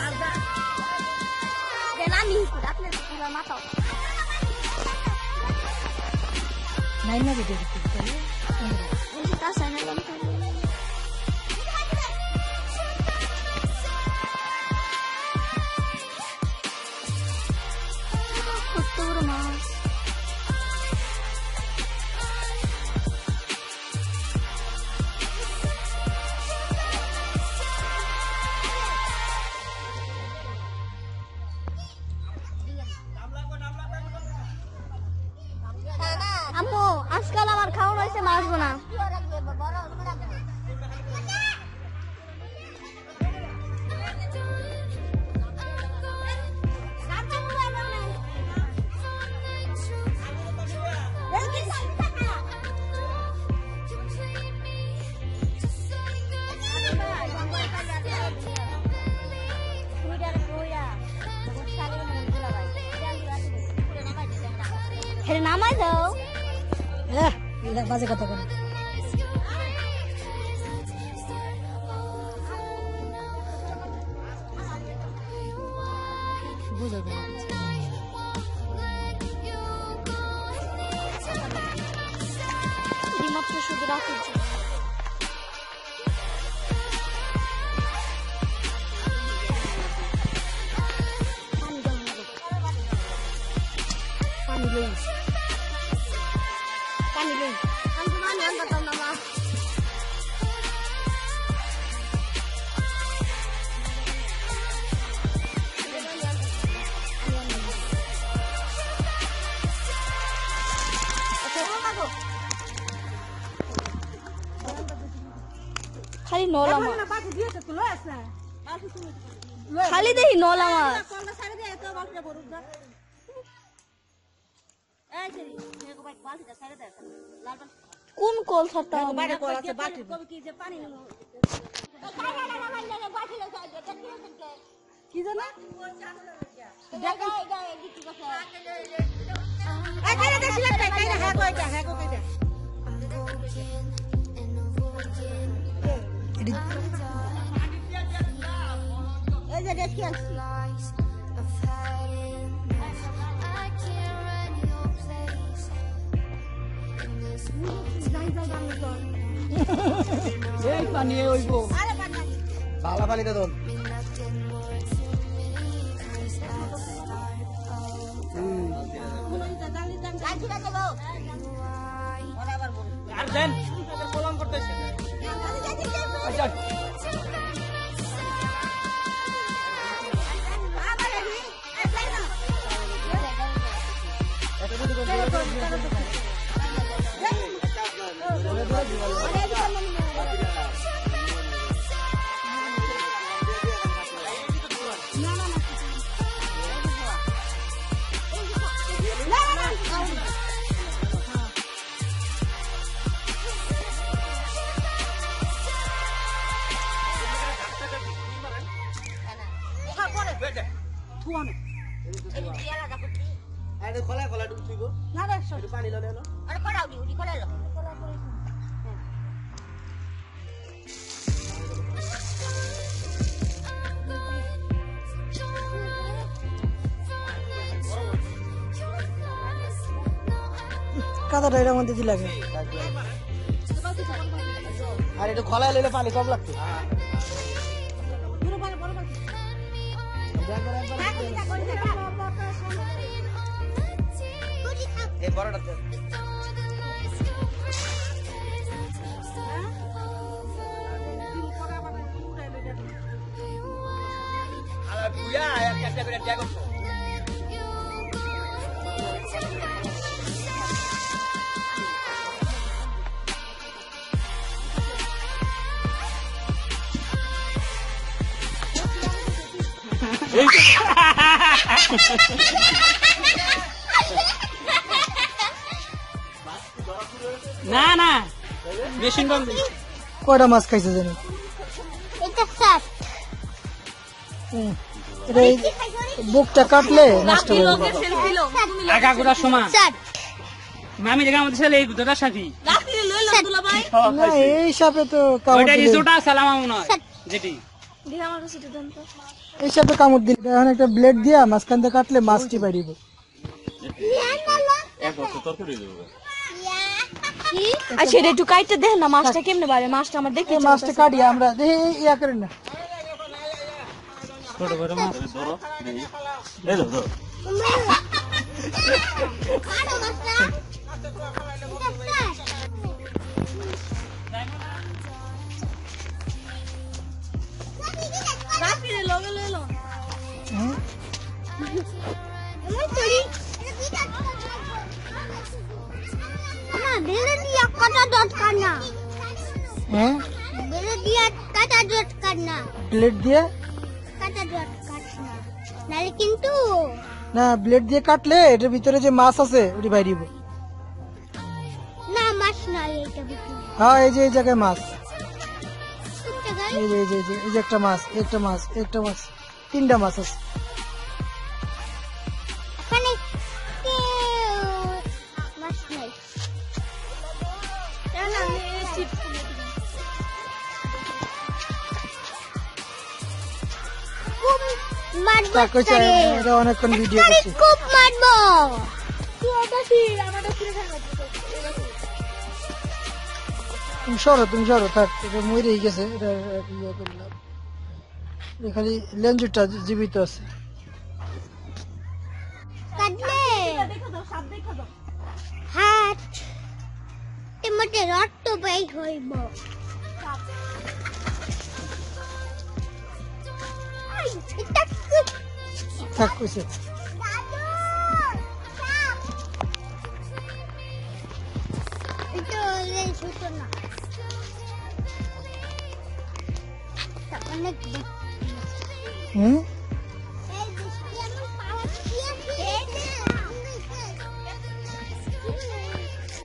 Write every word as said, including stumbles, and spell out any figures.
Naik lagi dia gitu. Kita sana lagi. Kotor mas. আম্মু আজকাল আমার খাওয়া হয়েছে মাছ বোনা নামাই দাও বাজে কথা বলে বুঝা গেল মাত্র শুধু রাখুন পানি লই পানি লই আমি তো মানে আমরা তো মামা খালি নলা মা বাকি দিয়েছে তো লয় আছে খালি দেই নলা মা কোনটা ছাড়ে দে এত বালটা বড় দা এই সরি মেকো বাইক বালটা ছাড়ে দে লাল বাল কোন কল ছাড়তা বাইরে কল আছে বাকি কবে কি যে পানি নেব কাটা না না লাগে বাকি লাগে কি জানা দেখা এটা দিতে কথা এই কাইরা দেখি লাগবে কাইরা হ্যাঁ কইটা হ্যাঁ কইটা এই যে দেখি আসছি এই পানি হইব আরে পানি বালা পানিতে দন আর দেন কলম করতেছে আচ্ছা আরে খোলা খোলা ডুব তুইব না রে একটু পানি ললে হলো আরে করাও দি উডি করাই দাও কাদাটা এর মধ্যে দি লাগে আর একটু খোলা লইলে পানি কম লাগতো এই বড়টা দে আর বুয়া একটা করে ট্যাগ করছো না না মেশিন বন্ধ কয়টা মাছ খাইছে জানি এটা সাত হুম এটা বুকটা কাটলে নষ্ট হয়ে যাবে আগা গোড়া সমান সাত মামি দেখা আমাদের ছেলে এই দুটা সাথী না এই সাপে তো ওইটা ইজোটা সালামা মনে হয় যেটি দেখি আমার কাছে দেন তো। এই সাথে কামড় দিলে এখন একটা ব্লেড দিয়া মাঝখান দিয়ে কাটলে মাছটি বাইরিব। কি আচ্ছা এটা একটু কাইটে দেখ না মাছটা কেমনে বাড়ে মাছটা আমার দেখতে এই মাছটা কাটি আমরা দেখি ইয়া করেন না। ছোট বড় মাছ ধরো এই ধরো রাফিরে লগে লইলো হুম? আমার চড়ি না বেলে দিয়া কাটা ডট কানা হ্যাঁ বেলে দিয়া কাটা ডট কানা ব্লেড দিয়ে কাটা ডট কাটনা নালে কিন্তু না ব্লেড দিয়ে কাটলে এটার ভিতরে যে মাছ আছে ওটি বাইরিব। না মাছ না এইটা বিক্রি হ্যাঁ এই যে এই জায়গায় মাছ, কোন জায়গায় এই যে এই যে এই যে এই যে একটা মাছ একটা মাছ একটা মাছ তিনটা মাছ আছে। মানে মাছ নাই না আমি চিপস খুব মারবো তা কইছে তারে। এটা অনেকক্ষণ ভিডিও তারে করছি। খুব মারবো তুই ওটা ফির আমারটা ফিরে থাকবে তুমি সরো তুমি সরো থাক, এটা মরেই গেছে, এটা ইয়ে করলাম, এটা খালি লেঞ্জুরটা জীবিত আছে। কাটলে হাত এমতে রক্ত বের হইব আই এটা কি থাক কইছে এটা এই ছোট না তা অনেক বড়। হুম এই বৃষ্টি আমি পাওয়া দিয়েছি এই যে